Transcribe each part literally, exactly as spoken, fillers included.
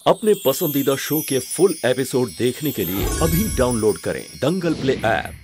अपने पसंदीदा शो के फुल एपिसोड देखने के लिए अभी डाउनलोड करें दंगल प्ले ऐप।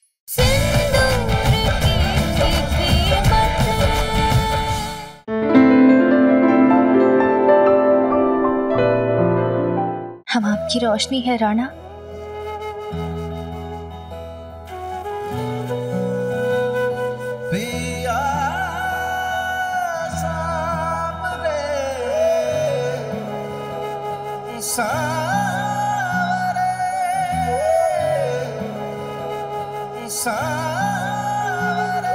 हम आपकी रोशनी है राणा। सावरे सावरे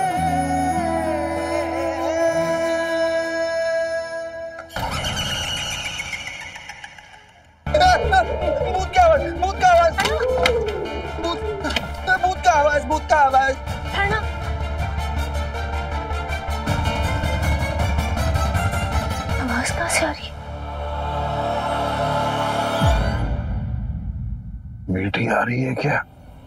भूत का आवाज, भूत का आवाज, भूत भूत का आवाज, भूत का आवाज। राणा, आवाज कहाँ से आ रही है? बेटी आ रही है क्या?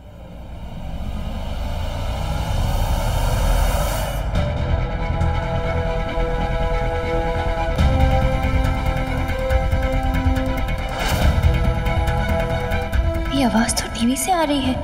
ये आवाज तो टीवी से आ रही है।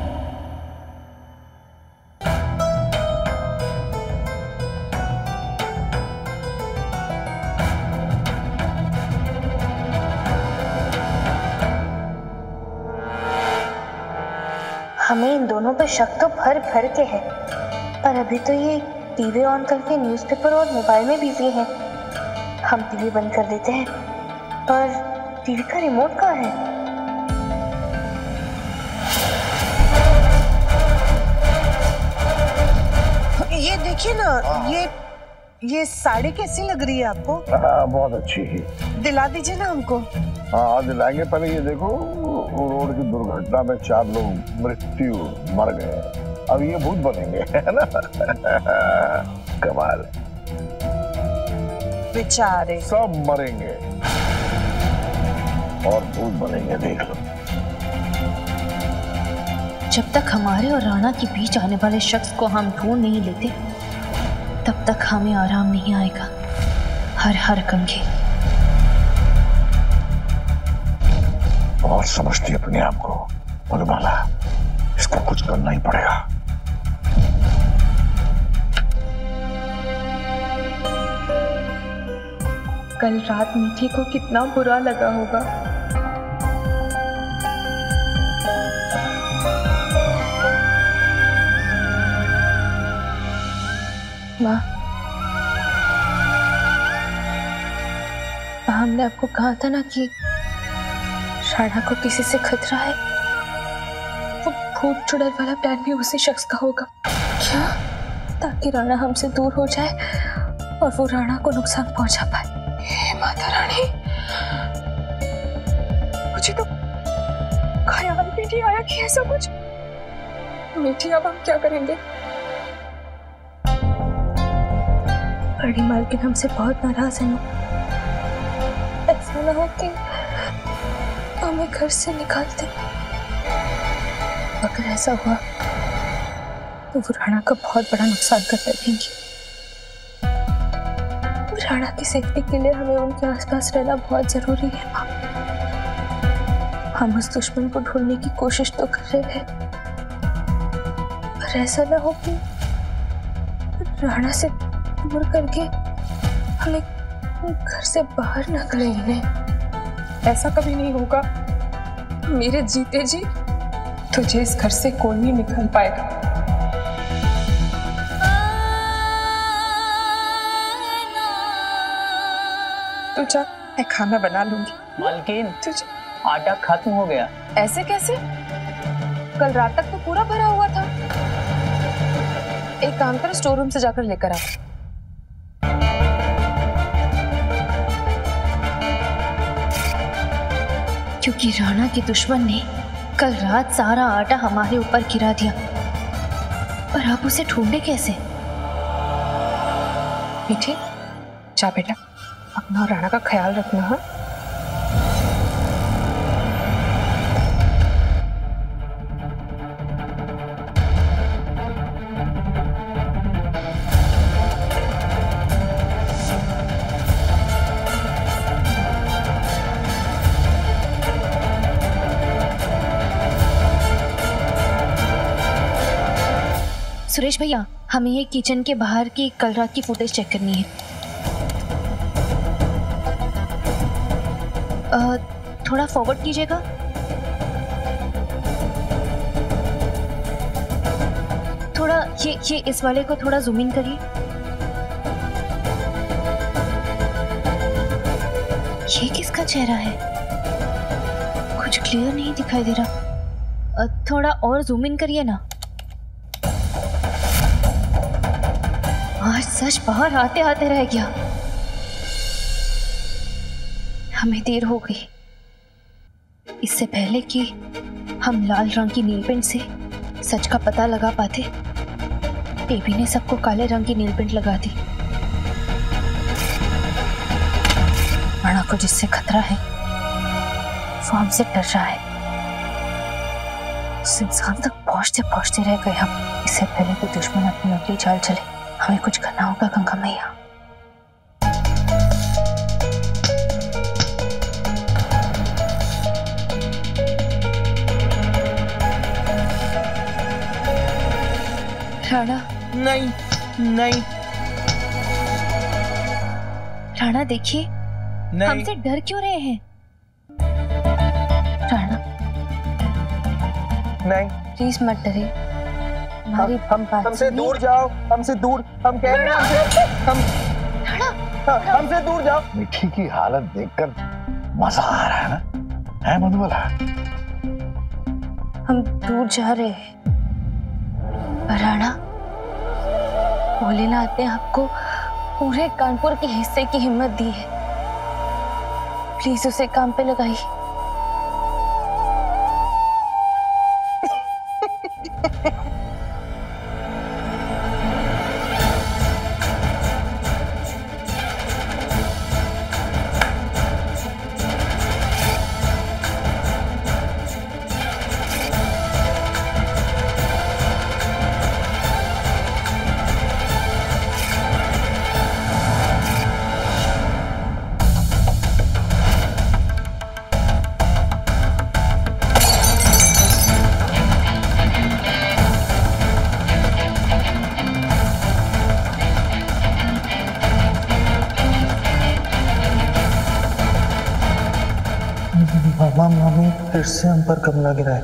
हमें इन दोनों पर शक तो भर भर के है, पर अभी तो ये टीवी ऑन करके न्यूज़पेपर और मोबाइल में बिजी हैं। हम टीवी बंद कर देते हैं, पर टीवी का रिमोट कहाँ है? ये देखिए ना, ये ये साड़ी कैसी लग रही है आपको? हाँ, बहुत अच्छी है। दिला दीजिए ना हमको। हाँ दिलाएंगे। पहले ये देखो, रोड की दुर्घटना में चार लोग मृत्यु मर गए, अब ये भूत बनेंगे, है ना? कमाल। बेचारे सब मरेंगे और भूत बनेंगे, देख लो। जब तक हमारे और राणा के बीच आने वाले शख्स को हम ढूंढ नहीं लेते, तब तक हमें आराम नहीं आएगा। हर हर कंघे। बहुत समझती है अपने आप को मधुबाला, इसका कुछ करना ही पड़ेगा। कल रात मीठी को कितना बुरा लगा होगा। माँ, हमने आपको कहा था ना कि राणा को किसी से खतरा है। वो भूत चुड़ैल वाला प्लान भी उसी शख्स का होगा क्या? ताकि राणा हमसे दूर हो जाए और वो राणा को नुकसान पहुंचा पाए। हे माता रानी, मुझे तो ख्याल भी नहीं आया कि ऐसा कुछ। मीठी, अब हम क्या करेंगे? बड़ी मालकिन हमसे बहुत नाराज है। ऐसा ना हो कि हमें घर से निकाल दे। अगर ऐसा हुआ तो वो राणा का बहुत बड़ा नुकसान कर बैठेंगी। राणा की सेफ्टी के लिए हमें उनके आसपास रहना बहुत जरूरी है माँ। हम उस दुश्मन को ढूंढने की कोशिश तो कर रहे हैं, पर ऐसा ना हो कि राणा से दूर करके हमें घर से बाहर न करें इन्हें। ऐसा कभी नहीं होगा मेरे जीते जी। तुझे इस घर से कोई नहीं निकाल पाएगा। तू जा, मैं खाना बना लूंगी। मालकिन, तुझे आटा खत्म हो गया। ऐसे कैसे? कल रात तक तो पूरा भरा हुआ था। एक काम कर, स्टोर रूम से जाकर लेकर आ। क्योंकि राणा के दुश्मन ने कल रात सारा आटा हमारे ऊपर गिरा दिया, पर आप उसे ढूंढे कैसे? मीठी, जा बेटा, अपना और राणा का ख्याल रखना। हाँ, सुरेश भैया, हमें ये किचन के बाहर की कल रात की फुटेज चेक करनी है। आ, थोड़ा फॉरवर्ड कीजिएगा। थोड़ा ये ये इस वाले को थोड़ा जूम इन करिए। ये किसका चेहरा है? कुछ क्लियर नहीं दिखाई दे रहा। थोड़ा और जूम इन करिए ना। आज सच बाहर आते आते रह गया। हमें देर हो गई। इससे पहले कि हम लाल रंग की नील पेंट से सच का पता लगा पाते, बेबी ने सबको काले रंग की नील पेंट लगा दी। राणा को जिससे खतरा है वो हमसे डर रहा है। उस इंसान तक पहुंचते पहुंचते रह गए हम। इससे पहले कि दुश्मन अपनी अगली चाल चले, हमें कुछ करना होगा गंगा मैया। राणा, नहीं नहीं राणा देखिए, हमसे डर क्यों रहे हैं? राणा नहीं, प्लीज मत डरे। हमारी हम हमसे दूर जाओ, हमसे दूर। हम कह रहे हैं हमसे हम राणा, हमसे दूर जाओ। मिठी की हालत देखकर मजा आ रहा है ना, है मधुबाला? हम दूर जा रहे हैं। राणा, भोलेनाथ ने आपको पूरे कानपुर के हिस्से की हिम्मत दी है, प्लीज उसे काम पे लगाइए। मामा मामी फिर से हम पर कमला गिराए।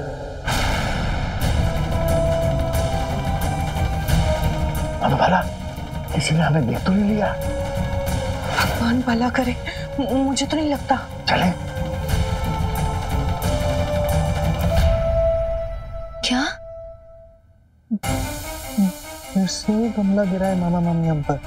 मधुबाला, किसी ने हमें देख तो नहीं लिया? भगवान भला करे, मुझे तो नहीं लगता। चले। क्या? फिर से कमला गिराए मामा मामी हम पर।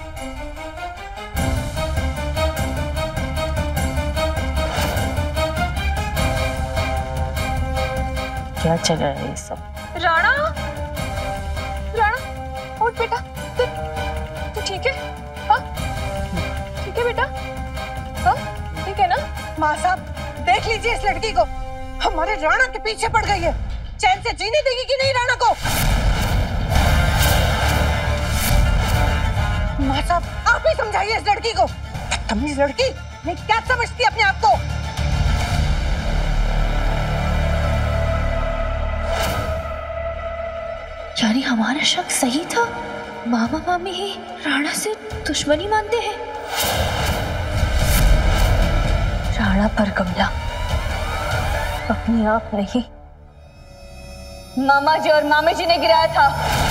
क्या चल रहा है ये सब? राणा, राणा, उठ बेटा। तू तू ठीक है? हाँ, ठीक है बेटा? हाँ, ठीक है ना? माँ साहब, देख लीजिए इस लड़की को, हमारे राणा के पीछे पड़ गई है। चैन से जीने देगी कि नहीं राणा को? माँ साहब, आप ही समझाइए इस लड़की को। तमीज लड़की, नहीं क्या समझती अपने आप को? यानी हमारा शक सही था, मामा मामी ही राणा से दुश्मनी मानते हैं। राणा पर कमला अपने आप नहीं, मामा जी और मामी जी ने गिराया था।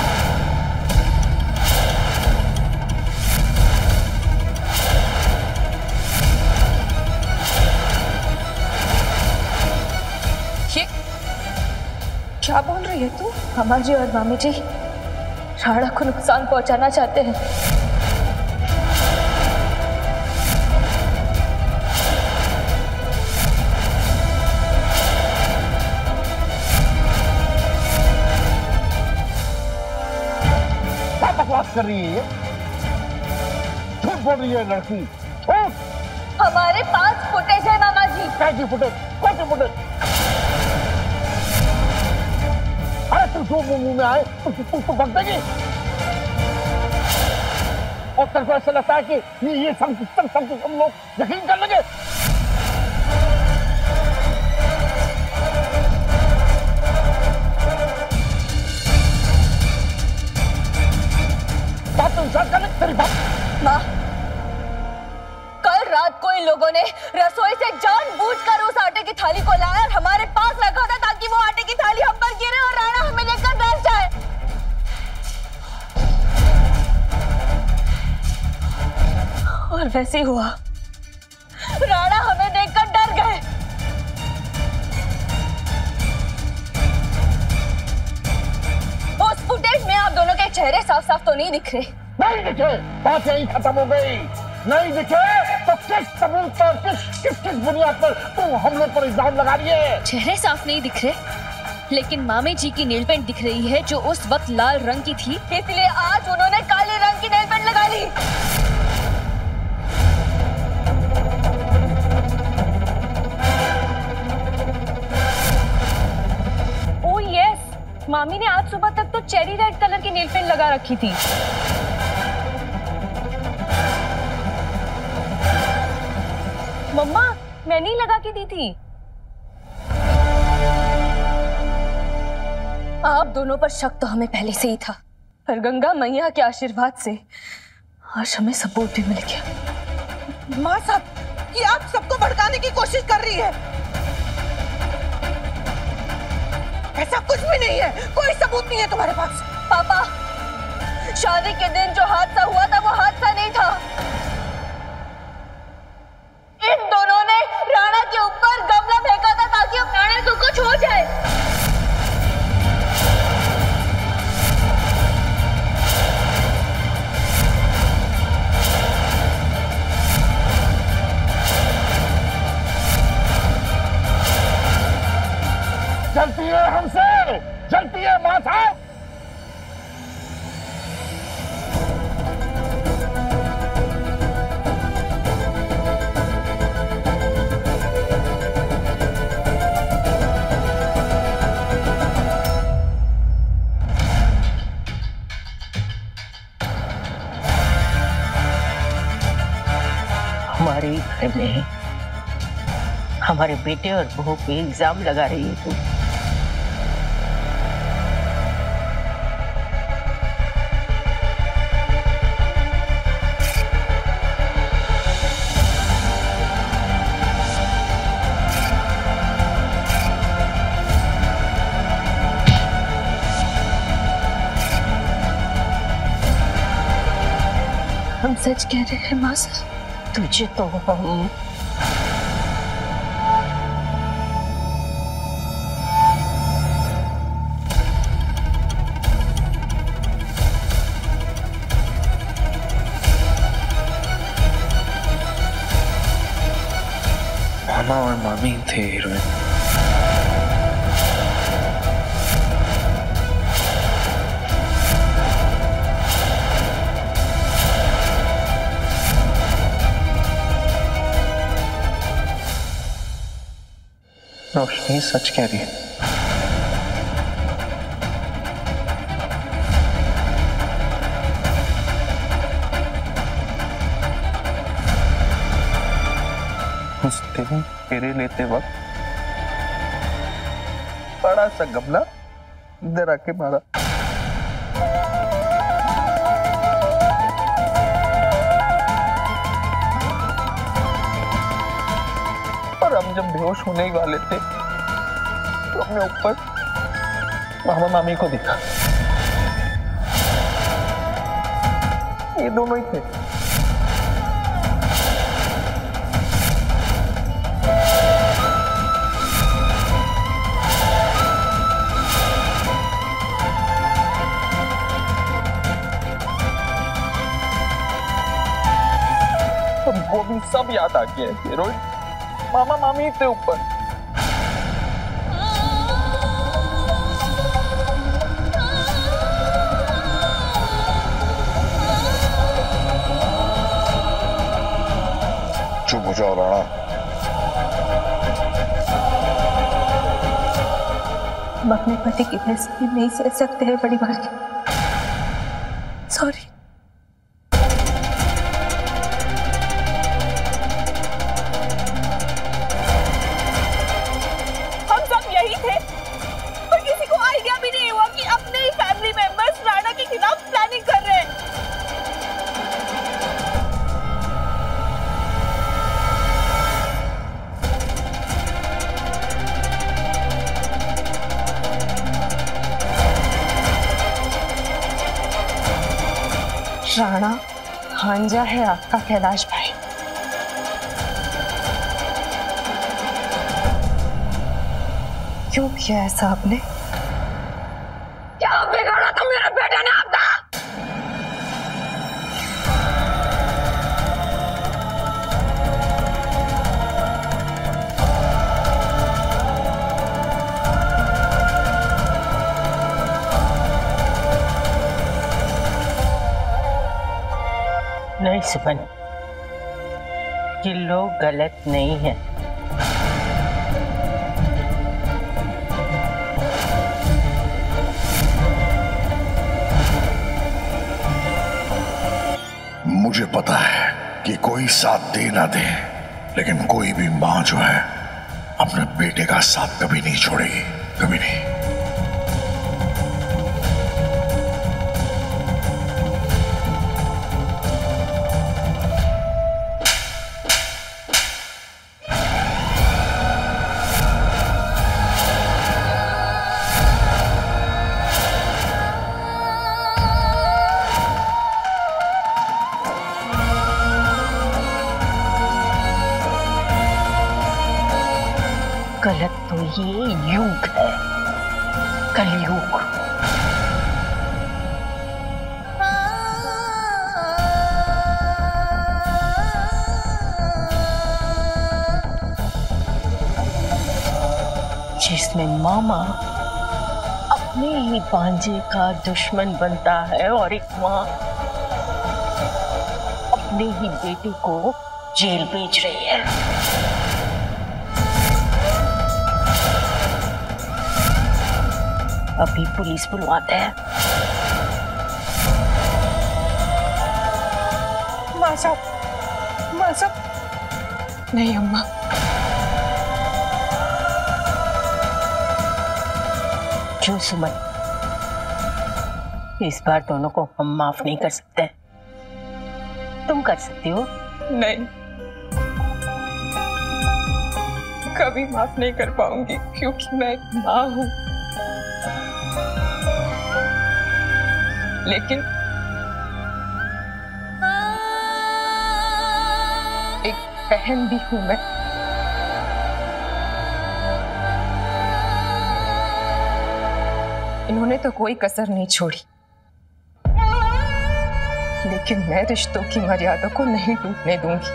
ये क्या बोल रही है तू? मामा जी और मामी जी राणा को नुकसान पहुंचाना चाहते हैं। क्या बकवास कर रही है ये? झूठ बोल रही है लड़की, झूठ। हमारे पास फुटेज है मामा जी। कैसी फुटेज? कौन सी फुटेज? अरे तू जो मुंह में आए तू तू तो बक देगी। और तेरे को ऐसा लगता है कि ये ये सब सब सब कुछ हम लोग यकीन कर लेंगे? थाली को लाया और हमारे पास रखा था ताकि वो आटे की थाली हम पर गिरे और राणा हमें देखकर डर जाए। और वैसे ही हुआ, राणा हमें देखकर डर गए। उस फुटेज में आप दोनों के चेहरे साफ साफ तो नहीं दिख रहे। नहीं दिखे, बात यही खत्म हो गई। नहीं दिखे तो किस सबूत पर, किस किस किस बुनियाद पर तुम हम लोग पर इल्जाम लगा रही है? चेहरे साफ नहीं दिख रहे, लेकिन मामी जी की नेल पेंट दिख रही है जो उस वक्त लाल रंग की थी, इसलिए आज उन्होंने काले रंग की नेल पेंट लगा ली। ओह यस, मामी ने आज सुबह तक तो चेरी रेड कलर की नेल पेंट लगा रखी थी। मम्मा, मैंने ही लगा के दी थी। आप दोनों पर शक तो हमें पहले से ही था, पर गंगा मैया के आशीर्वाद से आज हमें सबूत भी मिल गया। माँ साहब, ये आप सबको भड़काने की कोशिश कर रही है। ऐसा कुछ भी नहीं है, कोई सबूत नहीं है तुम्हारे पास। पापा, शादी के दिन जो हादसा हुआ था वो हादसा नहीं था। इन दोनों ने राणा के ऊपर गमला फेंका था ताकि अब राणा को कुछ हो जाए। जलती है हमसे, जलती है माँ साहब। हमारे घर में हमारे बेटे और बहू पे इल्जाम लगा रही है तू। हम सच कह रहे हैं माँ साहब। तुझे तो हम मामा और मामी थे हीरोइन। रोशनी सच कह रही है। उस दिन फेरे लेते वक्त बड़ा सा गमला इधर आके मारा। और हम जब बेहोश होने ही वाले थे तो हमने ऊपर मामा मामी को देखा, ये दोनों ही थे। वो भी सब याद आ गया है रोहित। मामा मामी थे ऊपर। चुप हो जाओ राणा। हम अपने पति की बेइज्जती नहीं सह सकते हैं बड़ी बात की। सॉरी। राणा भांजा है आपका कैलाश भाई। क्यों किया ऐसा आपने? क्या बिगाड़ा था मेरे बेटे ने आपका? नहीं सुमन, ये लोग गलत नहीं है। मुझे पता है कि कोई साथ दे ना दे, लेकिन कोई भी माँ जो है अपने बेटे का साथ कभी नहीं छोड़ेगी, कभी नहीं। गलत तो ये युग है, कलयुग। जिसमें मामा अपने ही भांजे का दुश्मन बनता है और एक माँ अपने ही बेटे को जेल भेज रही है। अभी पुलिस बुलवाते हैं। माँ साहब, माँ साहब। नहीं अम्मा, क्यों सुमन? इस बार दोनों को हम माफ नहीं कर सकते। तुम कर सकती हो? नहीं, कभी माफ नहीं कर पाऊंगी, क्योंकि मैं एक माँ हूँ। लेकिन एक बहन भी हूं मैं। इन्होंने तो कोई कसर नहीं छोड़ी, लेकिन मैं रिश्तों की मर्यादा को नहीं टूटने दूंगी।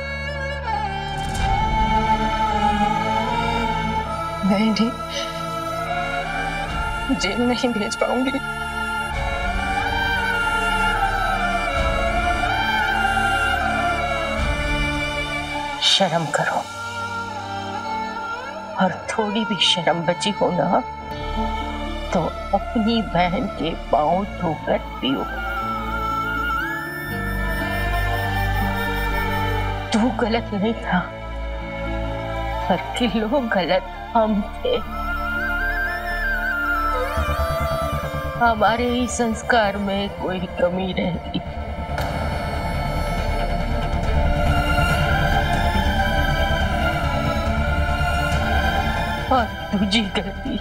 मैं इन्हें जेल नहीं भेज पाऊंगी। शर्म करो, और थोड़ी भी शर्म बची हो ना तो अपनी बहन के पांव धोकर पियो। तू गलत नहीं था, पर कि लोग गलत हम थे। हमारे ही संस्कार में कोई कमी रहती। और तुझी गलती,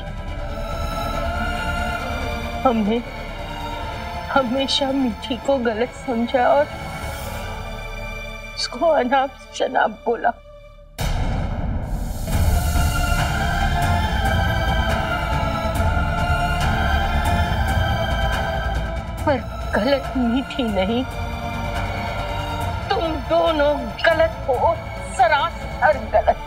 हमने हमेशा मीठी को गलत समझा और उसको अनाप शनाप बोला। पर गलत मीठी नहीं, तुम दोनों गलत हो, सरासर गलत।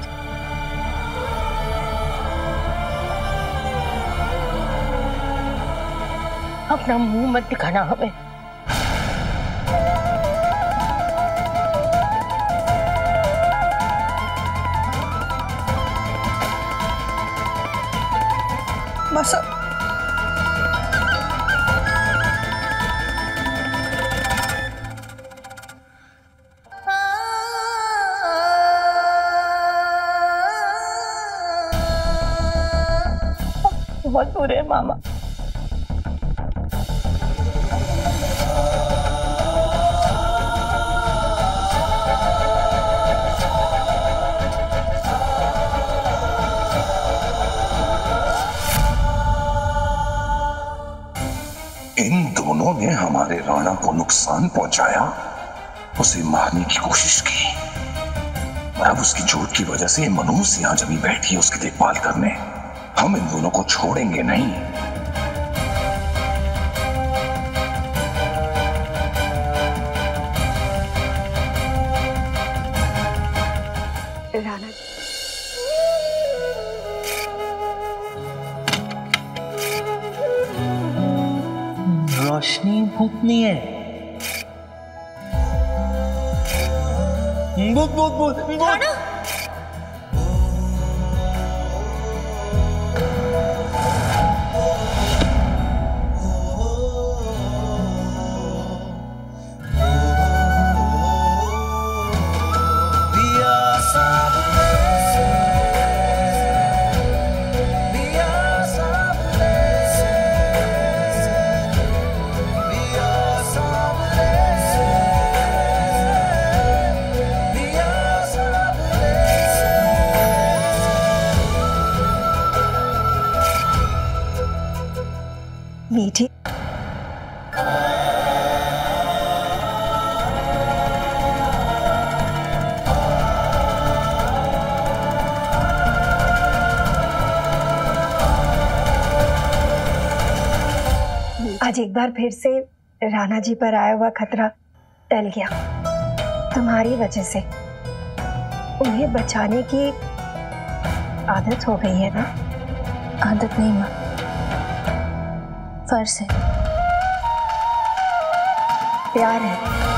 अपना मुंह मत दिखाना हमें। बस बहुत बुरे है मामा। इन दोनों जिसने हमारे राणा को नुकसान पहुंचाया उसे मारने की कोशिश की। और अब उसकी झूठ की वजह से मनूस यहां जमी बैठी है उसकी देखभाल करने। हम इन दोनों को छोड़ेंगे नहीं। राणा रोशनी भूतनी है। भूत भूत भूत भूत। मीठी आज एक बार फिर से राणा जी पर आया हुआ खतरा टल गया। तुम्हारी वजह से उन्हें बचाने की आदत हो गई है ना? आदत नहीं माँ, फर्ज है। प्यार है।